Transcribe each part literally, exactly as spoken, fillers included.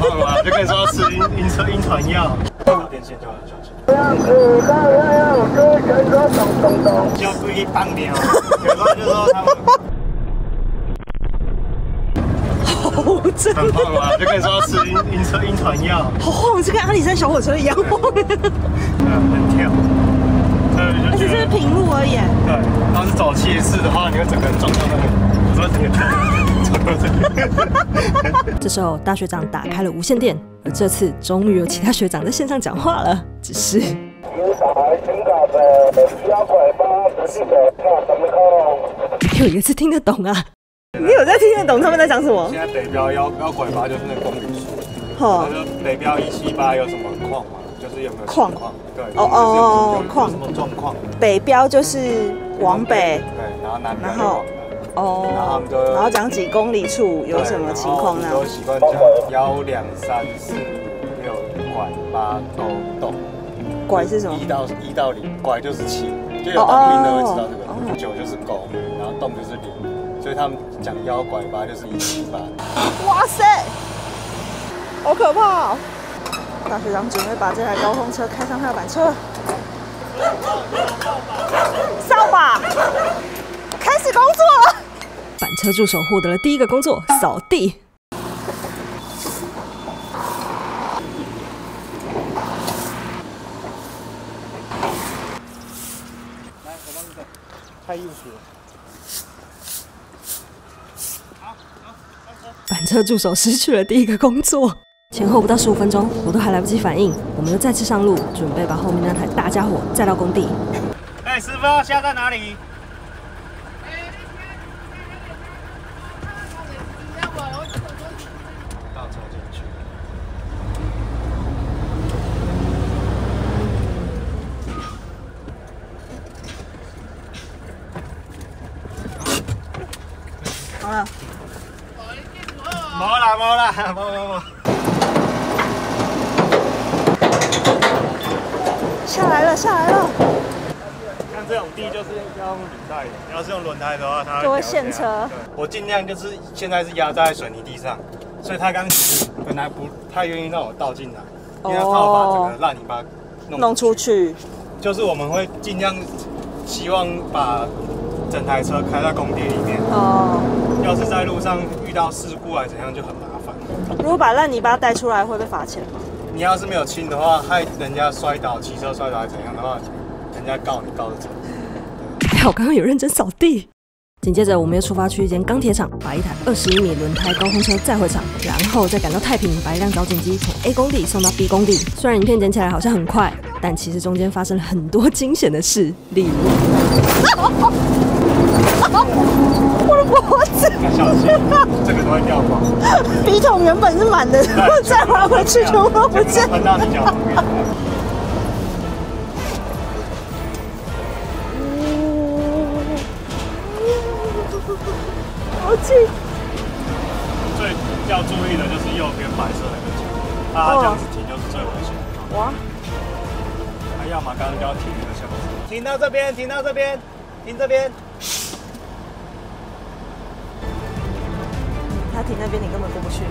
胖吗？就跟你说要吃晕晕车晕船药，打电线就要小心。就故意放掉，有时候就说他们。 好真的， 很胖吗？就跟你说要吃晕晕车晕船药， 好晃，就跟阿里山小火车一样晃。 嗯，很跳。 而且这是平路而已。 对，要是走斜式的话，你会整个人撞到那个，不是整个撞到这个。 这时候大学长打开了无线电，而这次终于有其他学长在线上讲话了，只是。 有一个是听得懂啊。 你有在听得懂他们在讲什么？ 现在北标要要拐八就是那个公里数， 好， 就北标一七八有什么矿嘛？就是有没有矿矿？对， 哦哦哦，矿什么状况？ 北标就是往北， 对，然后南标然后哦， 然后他们就然后讲几公里处有什么情况呢？ 都习惯讲幺两三四五六拐八勾洞。 拐是什么？ 一到一到零，拐就是七，就有当兵的会知道这个。九就是勾，然后洞就是零。 所以他们讲幺拐八就是一七八。 哇塞，好可怕哦！大学长准备把这台高空车开上他的板车，扫把，开始工作了。板车助手获得了第一个工作，扫地。 来，我帮你等，太幼稚了。 板车助手失去了第一个工作，前后不到十五分钟，我都还来不及反应，我们又再次上路，准备把后面那台大家伙载到工地。 哎、欸，师傅，现在在哪里？倒车进去。 好了。 没啦，没啦，没没没。 下来了，下来了。 像这种地就是要用履带的，要是用轮胎的话，它就会陷车。 我尽量就是现在是压在水泥地上，所以他刚其实本来不太愿意让我倒进来，因为他怕我把整个烂泥巴弄弄出去。 就是我们会尽量希望把整台车开在工地里面。哦。 要是在路上遇到事故啊怎样就很麻烦。 如果把烂泥巴带出来会被罚钱吗？ 你要是没有清的话，害人家摔倒、骑车摔倒还怎样的话，人家告你告得成。 还好刚刚有认真扫地。紧接着我们又出发去一间钢铁厂，把一台二十一米轮胎高空车载回厂，然后再赶到太平，把一辆找紧机从 A 工地送到 B 工地。虽然影片剪起来好像很快，但其实中间发生了很多惊险的事，例如。我的脖子， 小心，这个都会掉光。 笔筒原本是满的，然后再还回去全部都不见。 喷到你脚旁边。 好气！ 最要注意的就是右边白色那个墙，它这样子停就是最危险的。哇！还要么刚刚就要停一个小时。停到这边，停到这边，停这边。 他停那边，你根本过不去。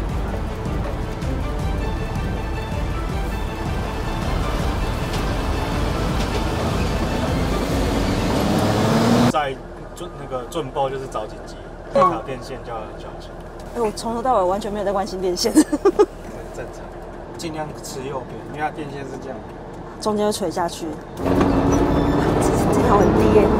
在准那个准包就是找紧机，这条电线就要小心。 哎，我从头到尾完全没有在关心电线。 正常，尽量吃右边，因为它电线是这样， 中间会垂下去。这这条很低耶。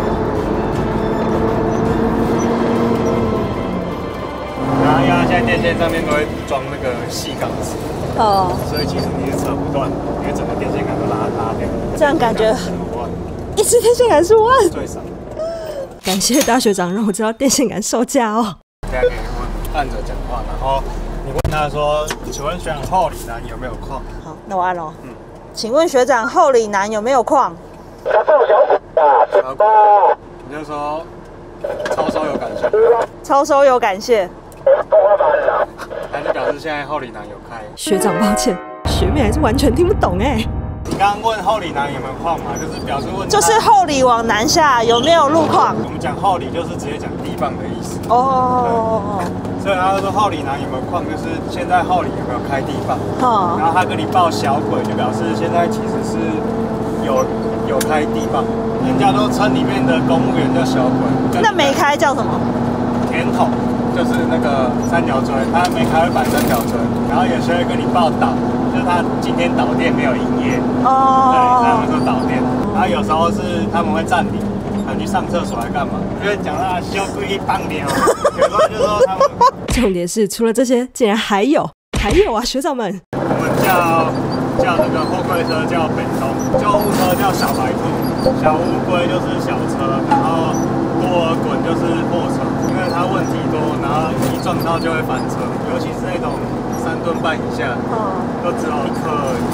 然后因为它现在电线上面都会装那个细钢丝，哦，所以其实你是扯不断，因为整个电线杆都拉拉掉。这样感觉十万， 一支电线杆十万， 最少。 感谢大学长让我知道电线杆售价哦。 现在可以问按着讲话，然后你问他说：“请问学长后里南有没有矿？” 好，那我按喽。嗯，请问学长后里南有没有矿？ 小股，你就说超收有感谢。 超收有感谢。 那就表示现在后里南有开。 学长，抱歉，学妹还是完全听不懂哎。 你刚刚问后里南有没有矿嘛？就是表示问。 就是后里往南下有没有路况？ 我们讲后里就是直接讲地磅的意思。 哦。 所以他说后里南有没有矿，就是现在后里有没有开地磅。 哦。 然后他跟你报小轨，就表示现在其实是有有开地磅。人家都称里面的公务员叫小轨。 那没开叫什么？ 填筒，就是那个三角锥，他没开会摆三角锥。然后有些会跟你报导，就是他今天导电没有营业。哦。对，他们说导电。然后有时候是他们会占领。他去上厕所来干嘛？因为讲到修故意放鸟，有时候就说他们。 重点是，除了这些，竟然还有，还有啊，学长们。 我们叫叫那个货柜车叫北东，救护车叫小白兔，小乌龟就是小车，然后多尔衮就是货车，因为它问题多，然后一撞到就会翻车，尤其是那种三吨半以下，嗯，都只有一颗而已。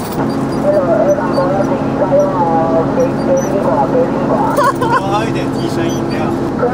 多喝一点提神饮料。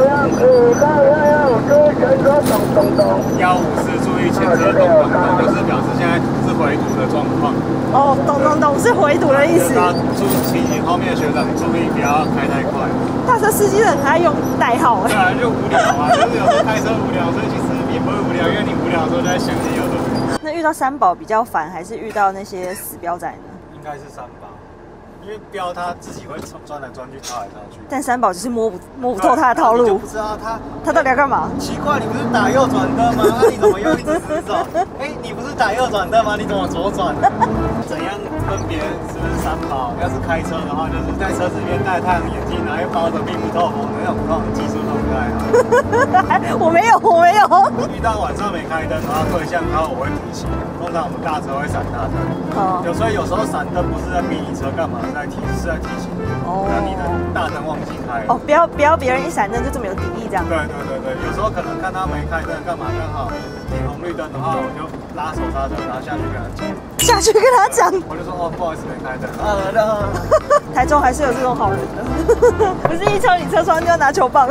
幺五四注意前车咚咚咚，就是表示现在是回堵的状况。 哦，咚咚咚是回堵的意思。 注提醒后面的学长注意不要开太快。 大车司机很爱用代号哎。 对啊，就无聊啊，就是有时候开车无聊，所以其实也不会无聊，因为你无聊的时候就在想些有的没的。 那遇到三宝比较烦，还是遇到那些死标仔呢？ 应该是三宝。因为标他自己会钻来钻去，套来套去。 但三宝就是摸不摸不透他的套路， 你就不知道他他到底要干嘛？ 奇怪，你不是打右转灯吗？那你怎么又一直直走？哎，你不是打右转灯吗？你怎么左转？怎样分别是不是三宝？要是开车的话，就是在车子里面戴太阳眼镜，然后又包着并不透风的那种，那种技术都不太好。 我没有，我没有。 遇到晚上没开灯的话，对向他我会提醒。通常我们大车会闪大灯，哦，有所以有时候闪灯不是在逼你车干嘛，是在提是在提醒你，哦，让你的大灯忘记开。哦， 不要不要别人一闪灯就这么有敌意这样。 对对对对，有时候可能看他没开灯干嘛，刚好停红绿灯的话，我就拉手刹车，然后下去跟他讲。 下去跟他讲， 我就说哦，不好意思没开灯。啊，那台中还是有这种好人的，不是一敲你车窗就要拿球棒。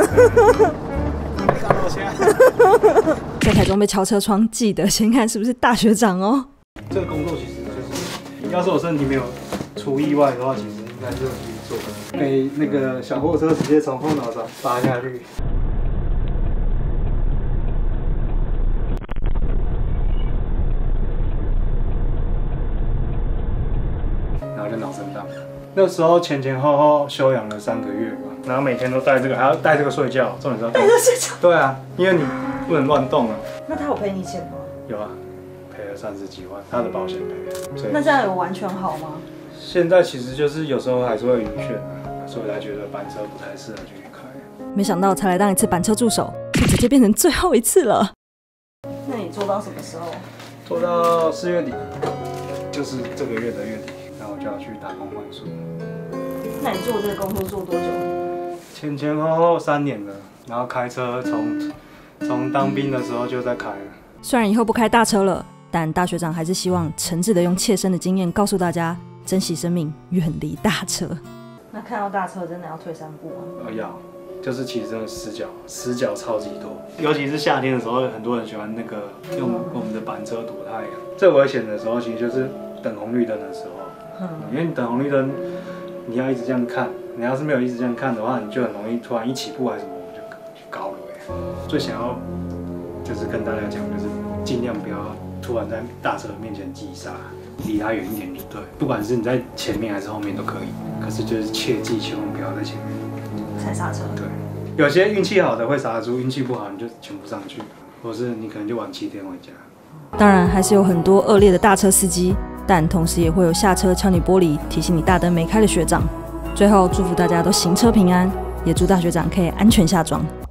在台中被敲车窗，记得先看是不是大学长哦。 这个工作其实就是，要是我身体没有出意外的话，其实应该是有去做的。被那个小货车直接从后脑勺扒下去。然后就脑震荡。那时候前前后后休养了三个月吧，然后每天都带这个，还要带这个睡觉，重点是带这个睡觉。 对啊，因为你不能乱动啊。 那他有赔你钱吗？ 有啊，赔了三十几万，他的保险赔了。 那这样有完全好吗？ 现在其实就是有时候还是会晕眩啊，所以才觉得板车不太适合继续开。 没想到才来当一次板车助手，就直接变成最后一次了。那你做到什么时候？ 做到四月底，就是这个月的月底，然后我就要去打工换宿。 那你做这个工作做多久？ 前前后后三年了，然后开车从从当兵的时候就在开了。 虽然以后不开大车了，但大学长还是希望诚挚的用切身的经验告诉大家，珍惜生命，远离大车。那看到大车真的要退三步吗？ 呃，要，就是其实真的死角，死角超级多，尤其是夏天的时候，很多人喜欢那个用我们的板车躲太阳。最危险的时候，其实就是等红绿灯的时候，嗯，因为你等红绿灯，你要一直这样看，你要是没有一直这样看的话，你就很容易突然一起步还是什么，我就高了哎。最想要就是跟大家讲，就是尽量不要突然在大车面前急刹，离它远一点就对。不管是你在前面还是后面都可以，可是就是切记千万不要在前面踩刹车。 对，有些运气好的会刹得住，运气不好你就全部上去，或是你可能就晚七天回家。 当然还是有很多恶劣的大车司机，但同时也会有下车敲你玻璃提醒你大灯没开的学长。最后祝福大家都行车平安，也祝大学长可以安全下庄。